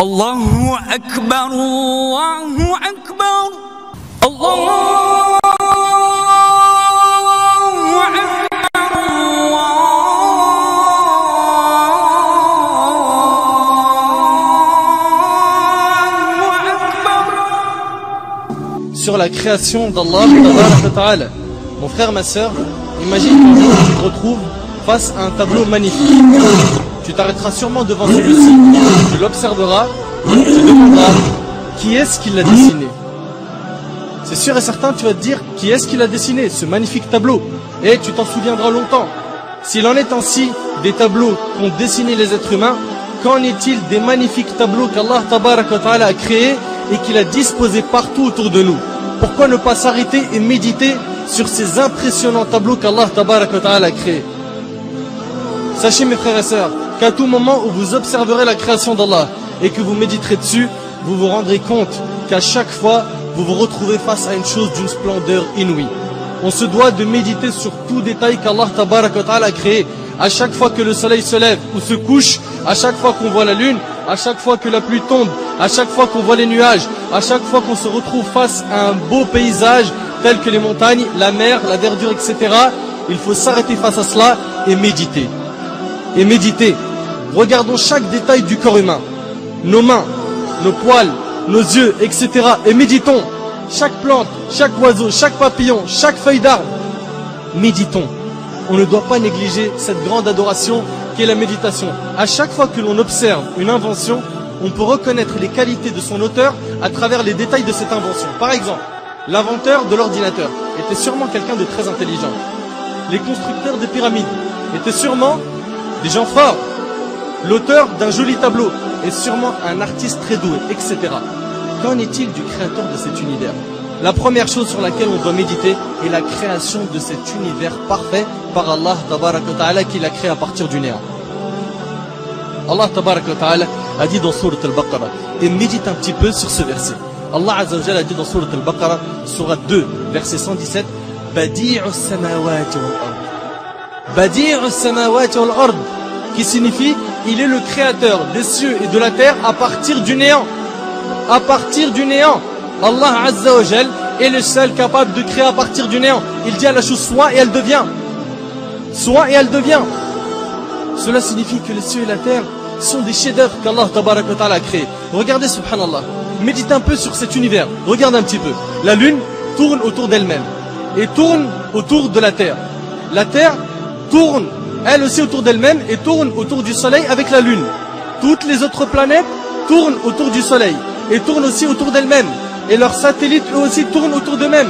Allahu Akbar, Allahu Akbar, Allahu Akbar. Sur la création d'Allah Ta'ala. Mon frère, ma soeur, imagine qu'un jour tu te retrouves face à un tableau magnifique. Tu t'arrêteras sûrement devant celui-ci, tu l'observeras, tu te demanderas qui est-ce qui l'a dessiné. C'est sûr et certain, tu vas te dire qui est-ce qui l'a dessiné, ce magnifique tableau. Et tu t'en souviendras longtemps. S'il en est ainsi des tableaux qu'ont dessiné les êtres humains, qu'en est-il des magnifiques tableaux qu'Allah Ta'ala a créés et qu'il a disposés partout autour de nous? Pourquoi ne pas s'arrêter et méditer sur ces impressionnants tableaux qu'Allah Ta'ala a créés? Sachez mes frères et sœurs qu'à tout moment où vous observerez la création d'Allah et que vous méditerez dessus, vous vous rendrez compte qu'à chaque fois vous vous retrouvez face à une chose d'une splendeur inouïe. On se doit de méditer sur tout détail qu'Allah Ta'ala a créé. À chaque fois que le soleil se lève ou se couche, à chaque fois qu'on voit la lune, à chaque fois que la pluie tombe, à chaque fois qu'on voit les nuages, à chaque fois qu'on se retrouve face à un beau paysage tel que les montagnes, la mer, la verdure, etc. Il faut s'arrêter face à cela et méditer. Et méditer. Regardons chaque détail du corps humain. Nos mains, nos poils, nos yeux, etc. Et méditons. Chaque plante, chaque oiseau, chaque papillon, chaque feuille d'arbre. Méditons. On ne doit pas négliger cette grande adoration qu'est la méditation. À chaque fois que l'on observe une invention, on peut reconnaître les qualités de son auteur à travers les détails de cette invention. Par exemple, l'inventeur de l'ordinateur était sûrement quelqu'un de très intelligent. Les constructeurs des pyramides étaient sûrement des gens forts. L'auteur d'un joli tableau est sûrement un artiste très doué, etc. Qu'en est-il du créateur de cet univers? La première chose sur laquelle on doit méditer est la création de cet univers parfait par Allah Ta'ala qui l'a créé à partir du néant. Allah Ta'ala a dit dans Sourate Al-Baqarah, et médite un petit peu sur ce verset. Allah Azza wa Jalla a dit dans Sourate Al-Baqarah, Sourate 2, verset 117, Badi'us samawati wal ard. Badi'us samawati wal ard, qui signifie il est le créateur des cieux et de la terre à partir du néant. À partir du néant. Allah Azza wa Jal est le seul capable de créer à partir du néant. Il dit à la chose soit et elle devient. Soit et elle devient. Cela signifie que les cieux et la terre sont des chefs-d'œuvre qu'Allah Ta'ala a créés. Regardez, subhanallah. Médite un peu sur cet univers. Regarde un petit peu. La lune tourne autour d'elle-même et tourne autour de la terre. La terre tourne elle aussi autour d'elle-même et tourne autour du soleil avec la lune. Toutes les autres planètes tournent autour du soleil et tournent aussi autour d'elles-mêmes. Et leurs satellites eux aussi tournent autour d'eux-mêmes.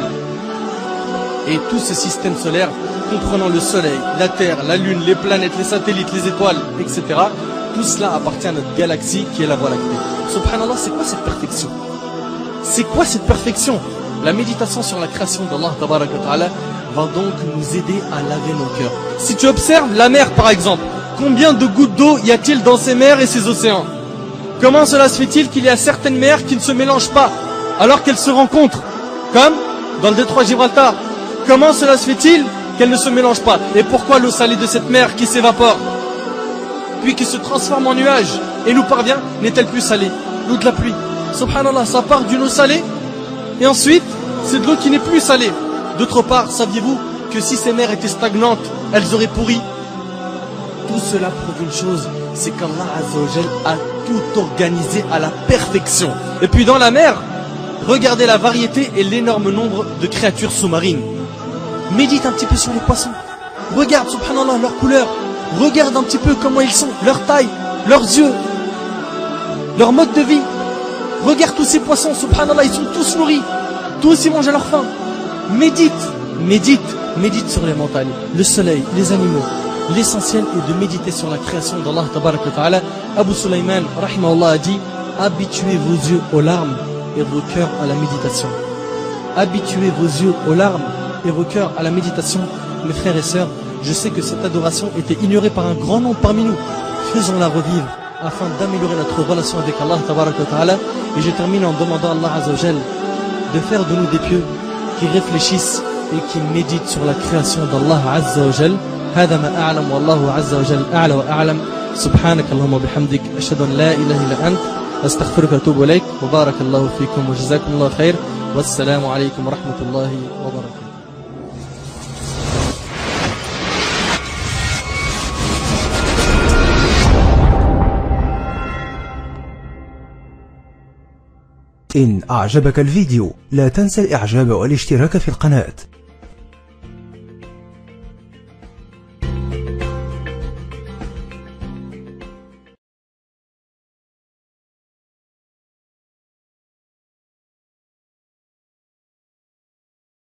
Et tout ce système solaire, comprenant le soleil, la terre, la lune, les planètes, les satellites, les étoiles, etc. Tout cela appartient à notre galaxie qui est la Voie lactée. Subhanallah, c'est quoi cette perfection? C'est quoi cette perfection? La méditation sur la création d'Allah Ta'ala va donc nous aider à laver nos cœurs. Si tu observes la mer par exemple, combien de gouttes d'eau y a-t-il dans ces mers et ces océans? Comment cela se fait-il qu'il y a certaines mers qui ne se mélangent pas alors qu'elles se rencontrent? Comme dans le détroit Gibraltar. Comment cela se fait-il qu'elles ne se mélangent pas? Et pourquoi l'eau salée de cette mer qui s'évapore puis qui se transforme en nuage et nous parvient n'est-elle plus salée? L'eau de la pluie. Subhanallah, ça part d'une eau salée et ensuite c'est de l'eau qui n'est plus salée. D'autre part, saviez-vous que si ces mers étaient stagnantes, elles auraient pourri? Tout cela prouve une chose, c'est qu'Allah Azza wa Jal a tout organisé à la perfection. Et puis dans la mer, regardez la variété et l'énorme nombre de créatures sous-marines. Médite un petit peu sur les poissons. Regarde, subhanallah, leur couleur. Regarde un petit peu comment ils sont, leur taille, leurs yeux, leur mode de vie. Regarde tous ces poissons, subhanallah, ils sont tous nourris. Tous ils mangent à leur faim. Médite, médite, médite sur les montagnes, le soleil, les animaux. L'essentiel est de méditer sur la création d'Allah Ta'ala. Abu Sulaiman, rahimahullah, a dit, habituez vos yeux aux larmes et vos cœurs à la méditation. Habituez vos yeux aux larmes et vos cœurs à la méditation. Mes frères et sœurs, je sais que cette adoration était ignorée par un grand nombre parmi nous. Faisons-la revivre afin d'améliorer notre relation avec Allah Ta'ala. Et je termine en demandant à Allah Azza wa Jal de faire de nous des pieux qui réfléchissent et qui méditent sur la création d'Allah Azza wa Jal. هذا ما أعلم والله عز وجل أعلى وأعلم. سبحانك اللهم وبحمدك أشهد أن لا إله إلا أنت أستغفرك وأتوب إليك، وبارك الله فيكم وجزاكم الله خير، والسلام عليكم ورحمة الله وبركاته. إن أعجبك الفيديو لا تنسى الإعجاب والاشتراك في القناة.